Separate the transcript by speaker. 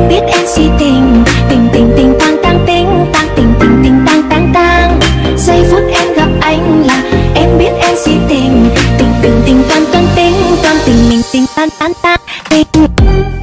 Speaker 1: em biết em si tình, tình tình tình tang tang tình tang tình tình tình tang tang tang. Giây phút em gặp anh là em biết em si tình, tình tình tình toan toan tình tình mình tình tan tan tan tình.